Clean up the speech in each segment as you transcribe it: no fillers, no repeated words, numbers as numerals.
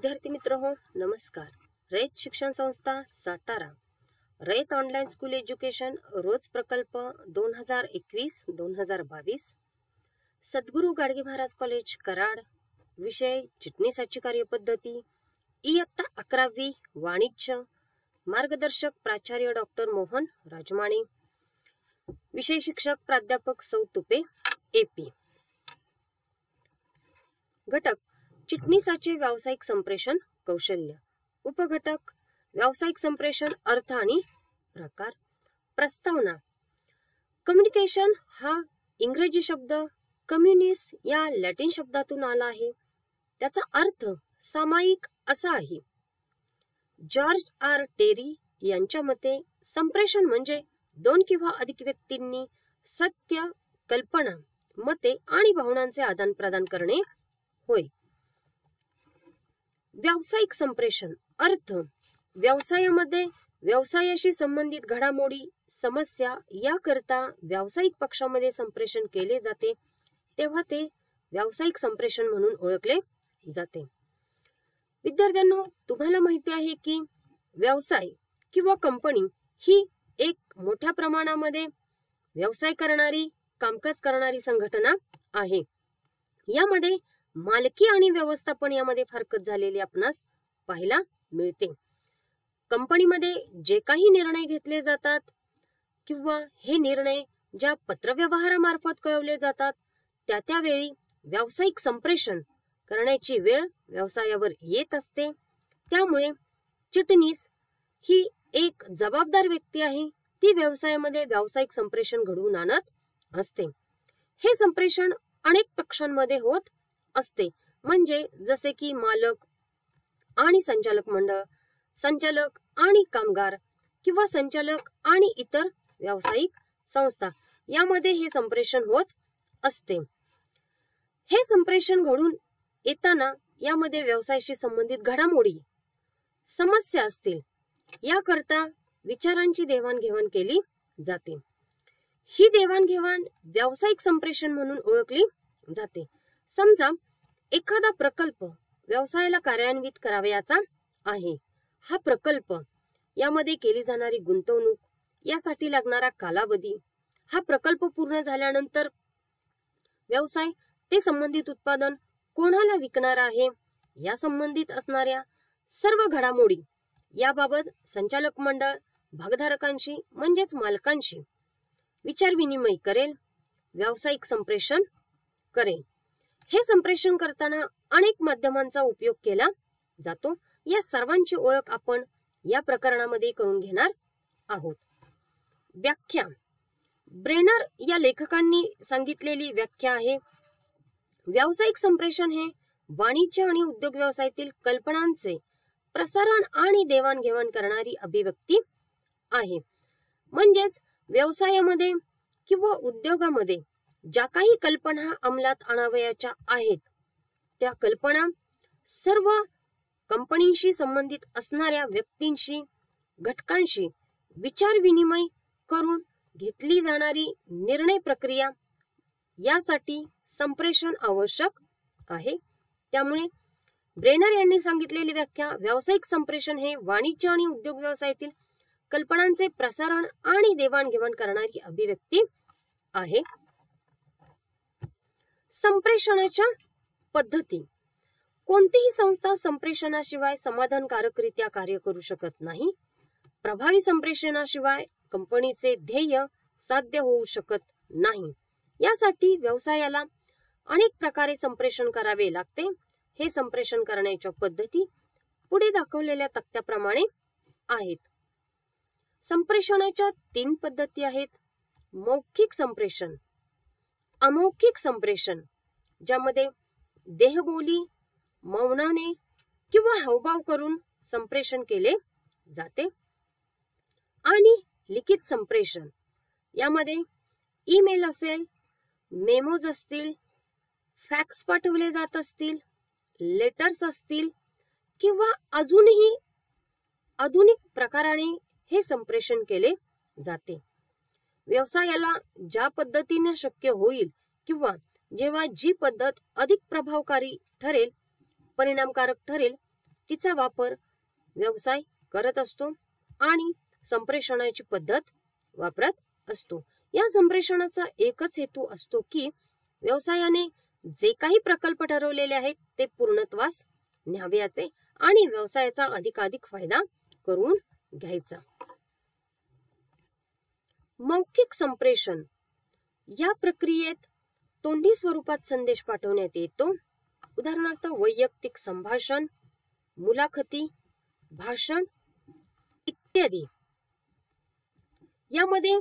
विद्यार्थी मित्र हो, नमस्कार. Rayat Shikshan Sanstha Satara, Rayat online school education रोज प्रकल्प 2021-2022, सद्गुरू गाडगे महाराज कॉलेज कराड. विषय चिटणीसाची कार्यपद्धती, इयत्ता 11वी वाणिज्य. मार्गदर्शक प्राचार्य डॉक्टर मोहन राजमाणे. विषय शिक्षक प्राध्यापक सौ तुपे एपी. घटक चिटणीसाचे व्यावसायिक संप्रेषण कौशल्य. उपघटक व्यावसायिक संप्रेषण अर्थ आणि प्रकार. प्रस्तावना. कम्युनिकेशन हा इंग्रजी शब्द कम्युनिस या लॅटिन शब्दातून आला आहे. त्याचा अर्थ सामायिक असा आहे. जॉर्ज आर टेरी यांच्या मते संप्रेषण म्हणजे दोन किंवा अधिक व्यक्तींनी सत्य, कल्पना, मते आणि भावनांचे आदान प्रदान करणे होय. व्यावसायिक संप्रेषण अर्थ व्यवसायामध्ये व्यवसायाशी संबंधित घडामोडी, समस्या याकरता व्यावसायिक पक्षामध्ये संप्रेषण केले जाते तेव्हा ते व्यावसायिक संप्रेषण म्हणून ओळखले जाते. विद्यार्थ्यांनो, तुम्हाला माहिती आहे की व्यवसाय किंवा कंपनी ही एक मोठ्या प्रमाणामध्ये व्यवसाय करणारी, कामकाज करणारी संघटना आहे. यामध्ये मालकी आणि व्यवस्थापन यामध्ये फरकत झालेली आपणास पाहायला मिळते. कंपनीमध्ये जे काही निर्णय घेतले जातात किंवा हे निर्णय ज्या पत्रव्यवहारामार्फत कळवले जातात त्यावेळी व्यावसायिक संप्रेषण करण्याची वेळ व्यवसायावर येत असते. त्यामुळे चिटणीस ही एक जबाबदार व्यक्ती आहे. ती व्यवसायामध्ये व्यावसायिक संप्रेषण घडवून आणत असते. हे संप्रेषण अनेक पक्षांमध्ये होत असते, म्हणजे जसे की मालक आणि संचालक मंडळ, संचालक आणि कामगार किंवा संचालक आणि इतर व्यावसायिक संस्था यामध्ये हे संप्रेषण होत असते. हे संप्रेषण घडून येताना यामध्ये व्यवसायाशी संबंधित घडामोडी, समस्या असतील याकरता विचारांची देवाणघेवाण केली जाते. ही देवाणघेवाण व्यावसायिक संप्रेषण म्हणून ओळखली जाते. समजा एखादा प्रकल्प व्यवसायाला कार्यान्वित करावयाचा आहे. हा प्रकल्प यामध्ये केली जाणारी गुंतवणूक, यासाठी लागणारा कालावधी, हा प्रकल्प पूर्ण झाल्यानंतर व्यवसाय ते संबंधित उत्पादन कोणाला विकणार आहे या संबंधित असणाऱ्या सर्व घडामोडी याबाबत संचालक मंडळ भागधारकांशी म्हणजेच मालकांशी विचार विनिमय करेल, व्यावसायिक संप्रेषण करेल. हे संप्रेषण करताना अनेक माध्यमांचा उपयोग केला जातो. या सर्वांची ओळख आपण या प्रकरणामध्ये करून घेणार आहोत. व्याख्या. ब्रेनर या लेखकांनी सांगितलेली व्याख्या आहे, व्यावसायिक संप्रेषण हे वाणिज्य आणि उद्योग व्यवसायातील कल्पनांचे प्रसारण आणि देवाणघेवाण करणारी अभिव्यक्ती आहे. म्हणजेच व्यवसायामध्ये किंवा उद्योगामध्ये ज्या काही कल्पना अंमलात आणावयाच्या आहेत त्या कल्पना सर्व कंपनीशी संबंधित असणाऱ्या व्यक्तींशी, घटकांशी विचार विनिमय करून घेतली जाणारी निर्णय प्रक्रिया यासाठी संप्रेषण आवश्यक आहे. त्यामुळे ब्रेनर यांनी सांगितलेली व्याख्या, व्यावसायिक संप्रेषण हे वाणिज्य आणि उद्योग व्यवसायातील कल्पनांचे प्रसारण आणि देवाणघेवाण करणारी अभिव्यक्ती आहे. संप्रेषणाच्या पद्धती. कोणतीही संस्था संप्रेषणाशिवाय समाधानकारकरित्या कार्य करू शकत नाही. प्रभावी संप्रेषणाशिवाय कंपनीचे ध्येय साध्य होऊ शकत नाही. यासाठी व्यवसायाला अनेक प्रकारे संप्रेषण करावे लागते. हे संप्रेषण करण्याच्या पद्धती पुढे दाखवलेल्या तक्त्याप्रमाणे आहेत. संप्रेषणाच्या 3 पद्धती आहेत. मौखिक संप्रेषण, अमौखिक संप्रेषण ज्यामध्ये देहबोली, मौनाने किंवा हावभाव करून संप्रेषण केले जाते, आणि लिखित संप्रेषण यामध्ये ईमेल असेल, मेमोज असतील, फॅक्स पाठवले जात असतील, लेटर्स असतील किंवा अजूनही आधुनिक प्रकाराने हे संप्रेषण केले जाते. व्यवसायाला ज्या पद्धतीने शक्य होईल किंवा जेव्हा जी पद्धत अधिक प्रभावकारी ठरेल, परिणामकारक ठरेल तिचा वापर व्यवसाय करत असतो आणि संप्रेषणाची पद्धत वापरत असतो. या संप्रेषणाचा एकच हेतू असतो की व्यवसायाने जे काही प्रकल्प ठरवलेले आहेत ते पूर्णत्वास न्यावयाचे आणि व्यवसायाचा अधिकाधिक फायदा करून घ्यायचा. मौखिक संप्रेषण या प्रक्रियेत तोंडी स्वरूपात संदेश पाठवण्यात येतो. उदाहरणार्थ वैयक्तिक संभाषण, मुलाखती, भाषण इत्यादी. यामध्ये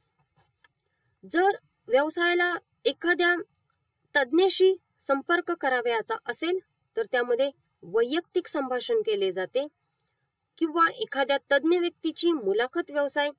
जर व्यवसायाला एखाद्या तज्ञाशी संपर्क करावयाचा असेल तर त्यामध्ये वैयक्तिक संभाषण केले जाते किंवा एखाद्या तज्ञ व्यक्तीची मुलाखत व्यवसाय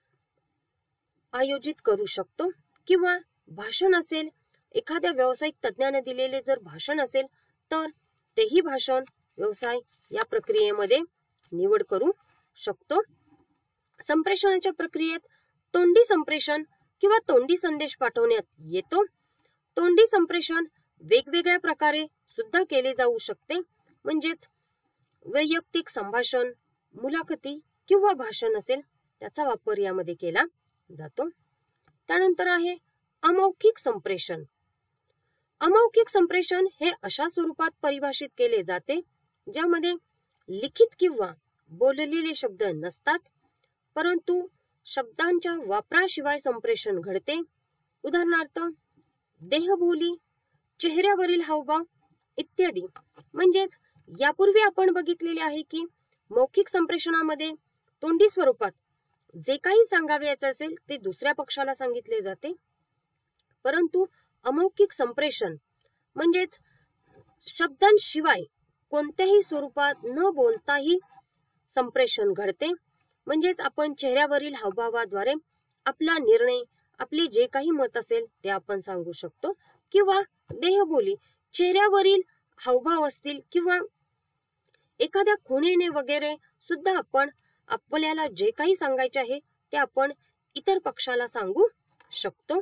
आयोजित करू शकतो किंवा भाषण असेल, एखाद्या व्यावसायिक तज्ञाने दिलेले जर भाषण असेल तर तेही भाषण व्यवसाय या प्रक्रियेमध्ये निवड करू शकतो. संप्रेषणाच्या प्रक्रियेत तोंडी संप्रेषण किंवा तोंडी संदेश पाठवण्यात येतो. तोंडी संप्रेषण वेगवेगळ्या प्रकारे सुद्धा केले जाऊ शकते, म्हणजेच वैयक्तिक संभाषण, मुलाखती किंवा भाषण असेल त्याचा वापर यामध्ये केला जातो. त्यानंतर आहे अमौखिक संप्रेषण. अमौखिक संप्रेषण हे अशा स्वरूपात परिभाषित केले जाते ज्यामध्ये लिखित किंवा बोललेले शब्द नसतात, परंतु शब्दांच्या वापराशिवाय संप्रेषण घडते. उदाहरणार्थ देहबोली, चेहऱ्यावरील हावभाव इत्यादी. म्हणजेच यापूर्वी आपण बघितलेले आहे की मौखिक संप्रेषणामध्ये तोंडी स्वरूपात जे काही सांगावयाचे असेल ते दुसऱ्या पक्षाला सांगितले जाते, परंतु अमौखिक संप्रेषण म्हणजेच शब्दांशिवाय कोणत्याही स्वरूपात न बोलताही संप्रेषण घडते. म्हणजेच आपण चेहऱ्यावरील हावभावाद्वारे आपला निर्णय, आपले जे काही मत असेल ते आपण सांगू शकतो किंवा देहबोली, चेहऱ्यावरील हावभाव असतील किंवा एखाद्या खुणेने वगैरे सुद्धा आपण आपल्याला जे काही सांगायचे आहे ते आपण इतर पक्षाला सांगू शकतो.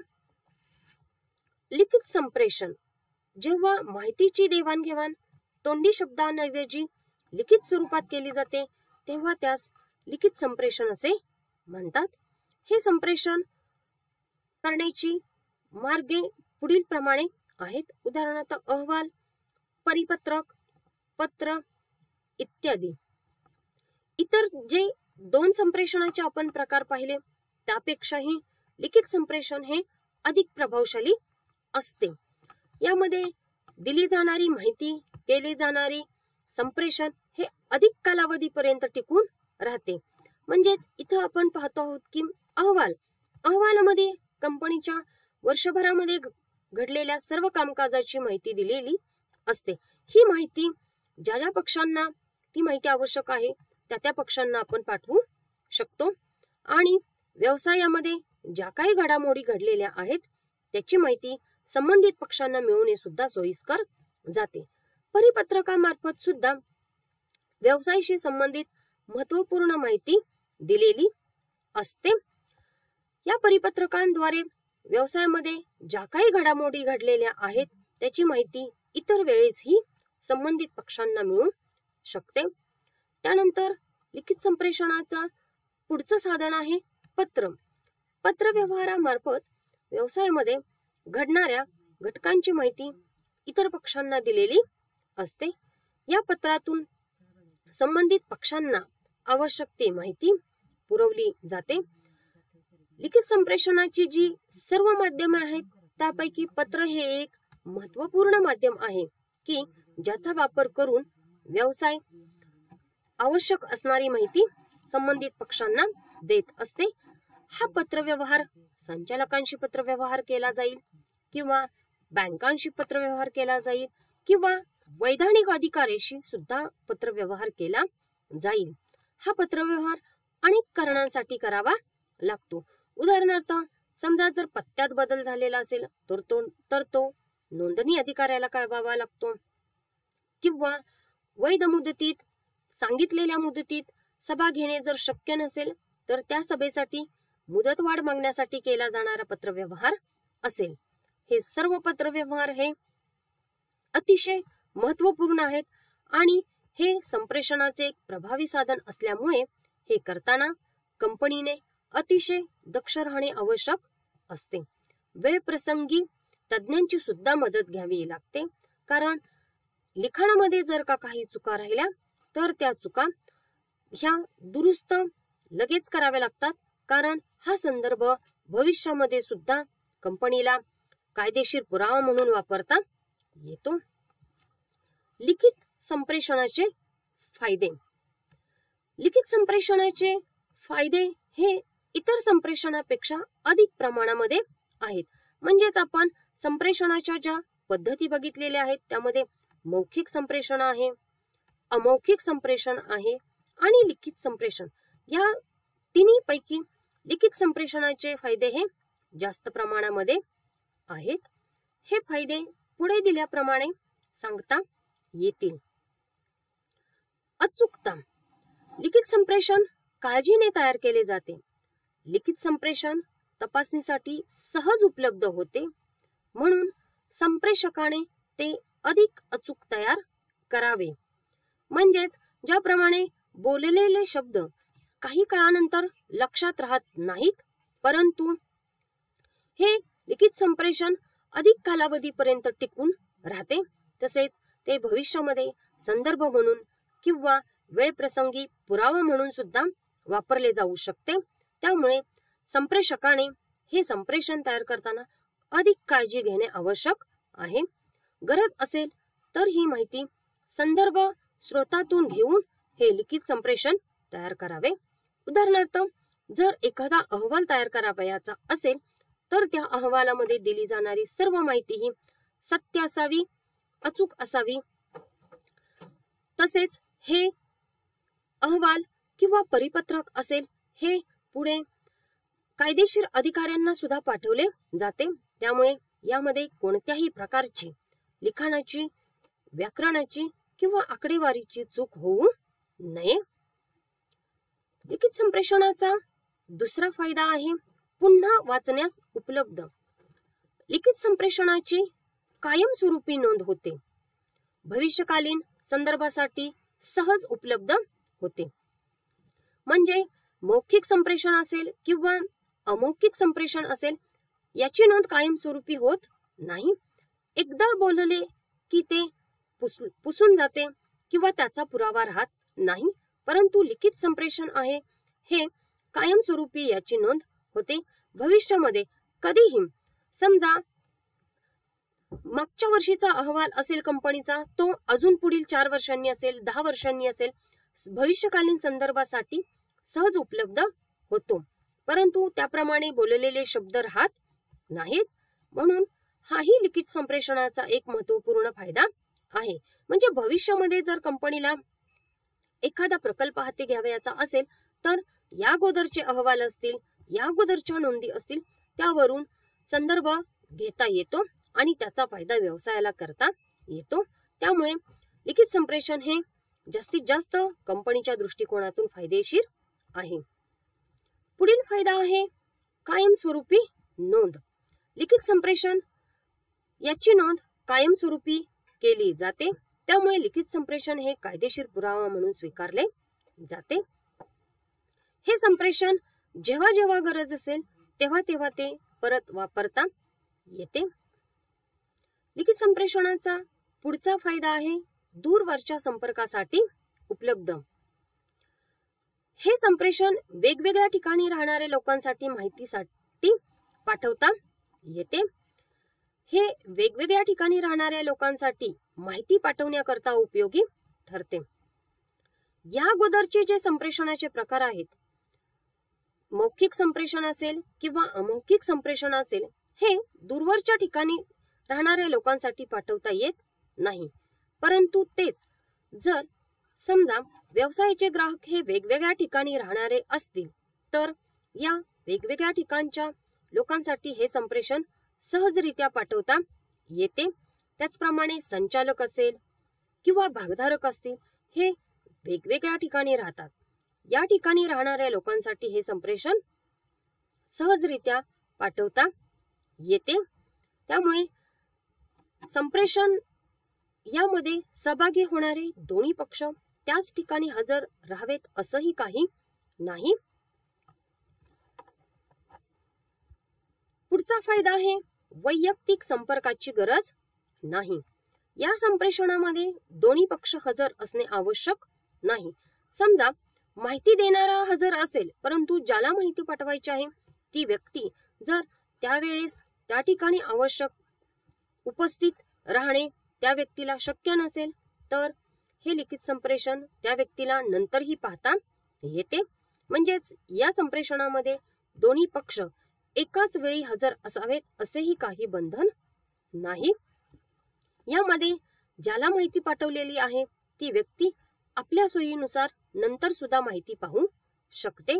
लिखित संप्रेषण जेव्हा माहितीची देवाणघेवाण तोंडी शब्दांऐवजी लिखित स्वरूपात केली जाते तेव्हा त्यास लिखित संप्रेषण असे म्हणतात. हे संप्रेषण करण्याची मार्गे पुढील प्रमाणे आहेत. उदाहरणार्थ अहवाल, परिपत्रक, पत्र इत्यादी. इतर जे दोन संप्रेषणाचे आपण प्रकार पाहिले त्यापेक्षाही लिखित संप्रेषण हे अधिक प्रभावशाली असते. यामध्ये दिली जाणारी माहिती, केले जाणारे संप्रेषण हे अधिक कालावधीपर्यंत टिकून राहते. म्हणजेच इथं आपण पाहतो आहोत की अहवालामध्ये कंपनीच्या वर्षभरामध्ये घडलेल्या सर्व कामकाजाची माहिती दिलेली असते. ही माहिती ज्या ज्या पक्षांना ती माहिती आवश्यक आहे त्या त्या पक्षांना आपण पाठवू शकतो आणि व्यवसायामध्ये ज्या काही घडामोडी घडलेल्या आहेत त्याची माहिती संबंधित पक्षांना मिळवणे सुद्धा सोयीस्कर जाते. परिपत्रकामार्फत सुद्धा व्यवसायाशी संबंधित महत्वपूर्ण माहिती दिलेली असते. या परिपत्रकांद्वारे व्यवसायामध्ये ज्या काही घडामोडी घडलेल्या आहेत त्याची माहिती इतर वेळेसही संबंधित पक्षांना मिळू शकते. त्यानंतर लिखित संप्रेषणाचा पुढचं साधन आहे पत्र. पत्र व्यवहारामार्फत व्यवसायामध्ये घडणाऱ्या घटकांची माहिती इतर पक्षांना दिलेली असते. या पत्रातून संबंधित पक्षांना आवश्यक ती माहिती पुरवली जाते. लिखित संप्रेषणाची जी सर्व माध्यमे आहेत त्यापैकी पत्र हे एक महत्वपूर्ण माध्यम आहे की ज्याचा वापर करून व्यवसाय आवश्यक असणारी माहिती संबंधित पक्षांना देत असते. हा पत्रव्यवहार संचालकांशी पत्रव्यवहार केला जाईल किंवा बँकांशी पत्रव्यवहार केला जाईल किंवा वैधानिक अधिकाऱ्याशी सुद्धा पत्रव्यवहार केला जाईल. हा पत्रव्यवहार अनेक कारणांसाठी करावा लागतो. उदाहरणार्थ समजा जर पत्त्यात बदल झालेला असेल तर तो नोंदणी अधिकाऱ्याला कळवावा लागतो किंवा वैध मुदतीत सांगितलेल्या मुदतीत सभा घेणे जर शक्य नसेल तर त्या सभेसाठी मुदतवाढ मागण्यासाठी केला जाणारा पत्रव्यवहार असेल. हे सर्व पत्रव्यवहार हे अतिशय महत्वपूर्ण आहेत आणि हे संप्रेषणाचे एक प्रभावी साधन असल्यामुळे हे करताना कंपनीने अतिशय दक्ष राहणे आवश्यक असते. वेळ प्रसंगी तज्ञांची सुद्धा मदत घ्यावी लागते, कारण लिखाणामध्ये जर का काही चुका राहिल्या तर त्या चुका ह्या दुरुस्त लगेच कराव्या लागतात, कारण हा संदर्भ भविष्यामध्ये सुद्धा कंपनीला कायदेशीर पुरावा म्हणून वापरता येतो. लिखित संप्रेषणाचे फायदे. लिखित संप्रेषणाचे फायदे हे इतर संप्रेषणापेक्षा अधिक प्रमाणामध्ये आहेत. म्हणजेच आपण संप्रेषणाच्या ज्या पद्धती बघितलेल्या आहेत त्यामध्ये मौखिक संप्रेषण आहे, अमौखिक संप्रेषण आहे आणि लिखित संप्रेषण, या तिन्ही पैकी लिखित संप्रेषणाचे फायदे हे जास्त प्रमाणामध्ये आहेत. हे फायदे पुढे दिल्याप्रमाणे सांगता येतील. अचूकता. लिखित संप्रेषण काळजीने तयार केले जाते. लिखित संप्रेषण तपासणीसाठी सहज उपलब्ध होते, म्हणून संप्रेषकाने ते अधिक अचूक तयार करावे. म्हणजेच ज्याप्रमाणे बोललेले शब्द काही काळानंतर लक्षात राहत नाहीत, परंतु हे लिखित संप्रेषण अधिक कालावधीपर्यंत टिकून राहते. तसेच ते भविष्यामध्ये संदर्भ म्हणून किंवा वेळ प्रसंगी पुरावा म्हणून सुद्धा वापरले जाऊ शकते. त्यामुळे संप्रेषकाने हे संप्रेषण तयार करताना अधिक काळजी घेणे आवश्यक आहे. गरज असेल तर ही माहिती संदर्भ स्रोतातून घेऊन हे लिखित संप्रेषण तयार करावे. उदाहरणार्थ, जर एखादा अहवाल तयार करावयाचा असेल तर त्या अहवालामध्ये दिली जाणारी सर्व माहिती ही सत्य असावी, अचूक असावी. तसेच हे अहवाल किंवा परिपत्रक असेल हे पुढे कायदेशीर अधिकाऱ्यांना सुद्धा पाठवले जाते. त्यामुळे यामध्ये कोणत्याही प्रकारची लिखाणाची, व्याकरणाची किंवा आकडेवारीची चूक होऊ नये. लिखित संप्रेषणाचा दुसरा फायदा आहे पुन्हा वाचण्यास उपलब्ध. लिखित संप्रेषणाची कायमस्वरूपी नोंद होते, भविष्यकालीन संदर्भासाठी सहज उपलब्ध होते. म्हणजे मौखिक संप्रेषण असेल किंवा अमौखिक संप्रेषण असेल, याची नोंद कायमस्वरूपी होत नाही. एकदा बोलले की ते पुसून जाते किंवा त्याचा पुरावा राहत नाही. परंतु लिखित संप्रेषण आहे हे कायमस्वरूपी याची नोंद होते. भविष्यामध्ये कधीही, समजा मागच्या वर्षीचा अहवाल असेल कंपनीचा, तो अजून पुढील 4 वर्षांनी असेल, 10 वर्षांनी असेल, भविष्यकालीन संदर्भासाठी सहज उपलब्ध होतो. परंतु त्याप्रमाणे बोललेले शब्द राहत नाहीत. म्हणून हाही लिखित संप्रेषणाचा एक महत्वपूर्ण फायदा आहे. म्हणजे भविष्यामध्ये जर कंपनीला एखादा प्रकल्प हाती घ्यावयाचा असेल तर या अगोदरचे अहवाल असतील, या अगोदरच्या नोंदी असतील, त्यावरून संदर्भ घेता येतो आणि त्याचा फायदा व्यवसायाला करता येतो. त्यामुळे लिखित संप्रेषण हे जास्तीत जास्त कंपनीच्या दृष्टिकोनातून फायदेशीर आहे. पुढील फायदा आहे कायमस्वरूपी नोंद. लिखित संप्रेषण याची नोंद कायमस्वरूपी केली जाते. त्यामुळे लिखित संप्रेषण हे कायदेशीर पुरावा म्हणून स्वीकारले जाते. हे संप्रेषण जेव्हा जेव्हा गरज असेल तेव्हा तेव्हा ते परत वापरता येते. लिखित संप्रेषणाचा पुढचा फायदा आहे दूरवरच्या संपर्कासाठी उपलब्ध. हे संप्रेषण वेगवेगळ्या ठिकाणी राहणाऱ्या लोकांसाठी माहितीसाठी पाठवता येते. हे वेगवेगळ्या ठिकाणी राहणाऱ्या लोकांसाठी माहिती पाठवण्याकरता उपयोगी ठरते. या अगोदरचे जे संप्रेषणाचे प्रकार आहेत, मौखिक संप्रेषण असेल किंवा अमौखिक संप्रेषण असेल, हे दूरवरच्या ठिकाणी राहणाऱ्या लोकांसाठी पाठवता येत नाही. परंतु तेच जर समजा व्यवसायाचे ग्राहक हे वेगवेगळ्या ठिकाणी राहणारे असतील तर या वेगवेगळ्या ठिकाणच्या लोकांसाठी हे संप्रेषण सहजरित्या पाठवता येते. त्याचप्रमाणे संचालक असेल किंवा भागधारक असतील, हे वेगवेगळ्या ठिकाणी राहतात. या ठिकाणी राहणाऱ्या लोकांसाठी हे संप्रेषण सहजरित्या पाठवता येते. त्यामुळे संप्रेषण यामध्ये सहभागी होणारे दोन्ही पक्ष त्याच ठिकाणी हजर राहावेत असंही काही नाही. पुढचा फायदा आहे वैयक्तिक संपर्काची गरज नाही. या संप्रेषणामध्ये दोन्ही पक्ष हजर असणे आवश्यक नाही. समजा माहिती देणारा हजर असेल, परंतु ज्याला माहिती पाठवायची आहे ती व्यक्ती जर त्यावेळेस त्या ठिकाणी आवश्यक उपस्थित राहणे त्या व्यक्तीला शक्य नसेल, तर हे लिखित संप्रेषण त्या व्यक्तीला नंतरही पाहता येते. म्हणजेच या संप्रेषणामध्ये दोन्ही पक्ष एकाच वेळी हजर असावेत असेही काही बंधन नाही. यामध्ये ज्याला माहिती पाठवलेली आहे ती व्यक्ती आपल्या सोयीनुसार नंतर सुद्धा माहिती पाहू शकते.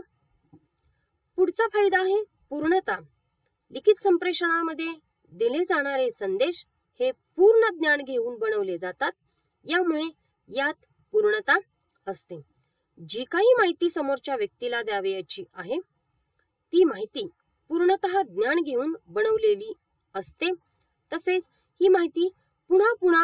पुढचा फायदा आहे पूर्णता. लिखित संप्रेषणामध्ये दिले जाणारे संदेश हे पूर्ण ज्ञान घेऊन बनवले जातात. यामुळे यात पूर्णता असते. जी काही माहिती समोरच्या व्यक्तीला द्यावयाची आहे ती माहिती पूर्णतः ज्ञान घेऊन बनवलेली असते. तसेच ही माहिती पुन्हा पुन्हा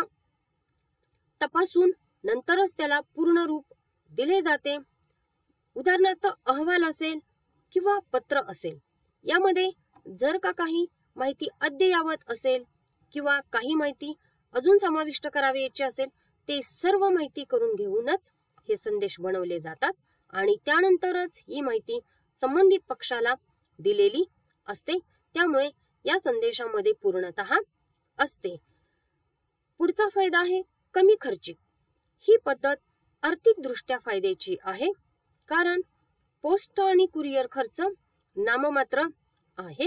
तपासून नंतरच त्याला पूर्ण रूप दिले जाते. उदाहरणार्थ अहवाल असेल किंवा पत्र असेल, यामध्ये जर का काही माहिती अद्ययावत असेल किंवा काही माहिती अजून समाविष्ट करावयाची असेल, ते सर्व माहिती करून घेऊनच हे संदेश बनवले जातात आणि त्यानंतरच ही माहिती संबंधित पक्षाला दिलेली असते. त्यामुळे या संदेशामध्ये पूर्णतः असते. पुढचा फायदा आहे कमी खर्चिक. ही पद्धत आर्थिक दृष्ट्या फायद्याची आहे, कारण पोस्ट आणि कुरिअर खर्च नाममात्र आहे.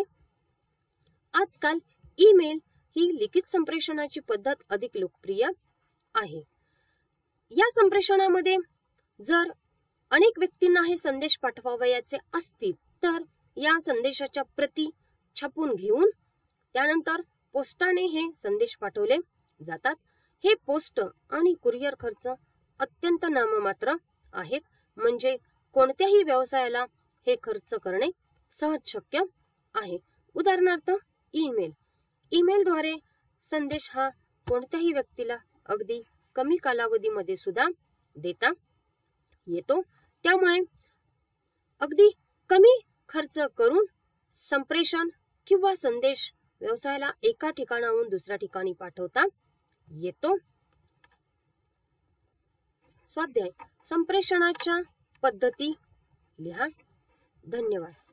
आजकाल ईमेल ही लिखित संप्रेषणाची पद्धत अधिक लोकप्रिय आहे. या संप्रेषणामध्ये जर अनेक व्यक्तींना हे संदेश पाठवावयाचे असतील, तर या संदेशाच्या प्रती छापून घेऊन त्यानंतर पोस्टाने हे संदेश पाठवले जातात. हे पोस्ट आणि कुरिअर खर्च अत्यंत नाममात्र आहेत. म्हणजे कोणत्याही व्यवसायाला हे खर्च करणे सहज शक्य आहे. उदाहरणार्थ ईमेलद्वारे संदेश हा कोणत्याही व्यक्तीला अगदी कमी कालावधीमध्ये सुद्धा देता येतो. त्यामुळे अगदी कमी खर्च करून संप्रेषण किंवा संदेश व्यवसायाला एका ठिकाणाहून दुसऱ्या ठिकाणी पाठवता येतो. स्वाध्याय संप्रेषणाच्या पद्धती लिहा. धन्यवाद.